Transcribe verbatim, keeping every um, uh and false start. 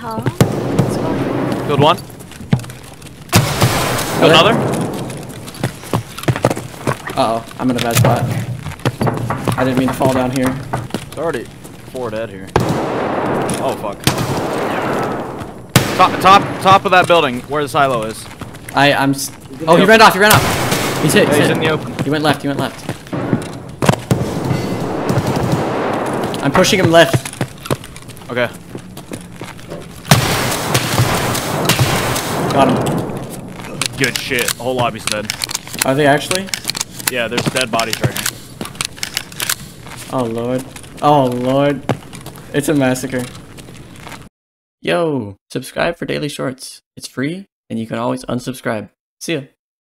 Huh? What's going on? Killed one. Killed another. Uh oh, I'm in a bad spot. I didn't mean to fall down here. It's already four dead here. Oh fuck. Top, top, top of that building where the silo is. I, I'm. S oh, he ran off. He ran off. He's hit. Yeah, He's, he's hit. in the open. He went left. He went left. I'm pushing him left. Okay. Got him. Good shit. The whole lobby's dead. Are they actually? Yeah, there's dead bodies right here. Oh lord. Oh lord. It's a massacre. Yo, subscribe for daily shorts. It's free and you can always unsubscribe. See ya.